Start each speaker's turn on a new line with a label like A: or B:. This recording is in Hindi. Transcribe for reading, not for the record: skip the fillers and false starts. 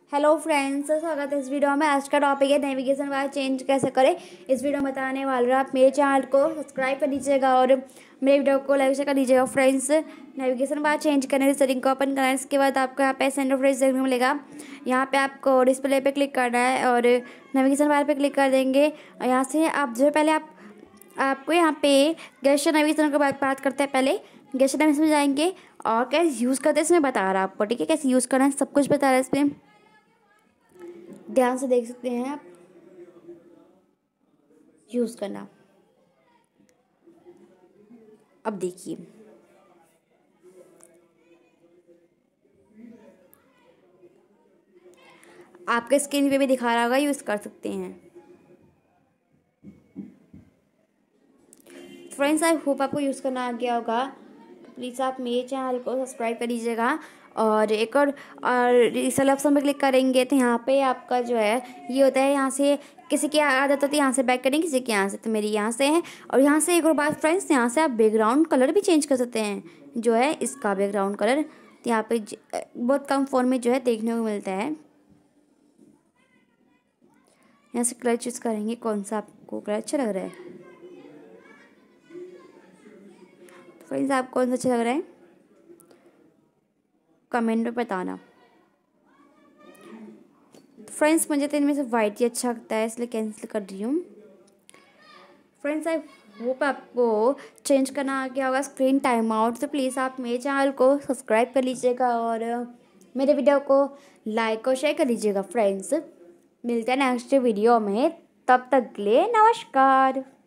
A: हेलो फ्रेंड्स, स्वागत है इस वीडियो में। आज का टॉपिक है नेविगेशन बार चेंज कैसे करें। इस वीडियो में बताने वाले आप मेरे चैनल को सब्सक्राइब कर लीजिएगा और मेरे वीडियो को लाइक शेयर कर लीजिएगा। फ्रेंड्स, नेविगेशन बार चेंज करने की सेटिंग को ओपन करना है। इसके बाद आपको यहाँ पे सेंड फ्रेज देखने को मिलेगा। यहाँ पे आपको डिस्प्ले पे क्लिक करना है और नेविगेशन बार पे क्लिक कर देंगे। और यहाँ से आप जो पहले आपको यहाँ पे गेस्चर नेविगेशन की बात करते हैं। पहले गेस्चर नेविगेशन में जाएंगे और कैसे यूज़ करते हैं इसमें बता रहा है आपको, ठीक है। कैसे यूज़ करना है सब कुछ बता रहा है इसमें, ध्यान से देख सकते हैं आप। यूज़ करना, अब देखिए आपके स्क्रीन पे भी दिखा रहा होगा, यूज़ कर सकते हैं। फ्रेंड्स, आई होप आपको यूज़ करना आ गया होगा। प्लीज़ आप मेरे चैनल को सब्सक्राइब कर लीजिएगा और एक और रिसेल ऑप्शन पर क्लिक करेंगे तो यहाँ पे आपका जो है ये होता है। यहाँ से किसी की आदत होती है यहाँ से बैक करेंगे, किसी के यहाँ से, तो मेरी यहाँ से है। और यहाँ से एक और बात फ्रेंड्स, यहाँ से आप बैकग्राउंड कलर भी चेंज कर सकते हैं। जो है इसका बैकग्राउंड कलर तो यहाँ पे बहुत कम फ़ोन में जो है देखने को मिलता है। यहाँ से कलर चूज़ करेंगे, कौन सा आपको कलर अच्छा लग रहा है। फ्रेंड्स, आपको कौन सा अच्छा लग रहा है कमेंट में बताना। फ्रेंड्स, मुझे तो इनमें से वाइट ही अच्छा लगता है, इसलिए कैंसिल कर रही हूँ। फ्रेंड्स, आई होप आपको चेंज करना आ गया होगा स्क्रीन टाइम आउट। तो प्लीज़ आप मेरे चैनल को सब्सक्राइब कर लीजिएगा और मेरे वीडियो को लाइक और शेयर कर लीजिएगा। फ्रेंड्स, मिलते हैं नेक्स्ट वीडियो में, तब तक के लिए नमस्कार।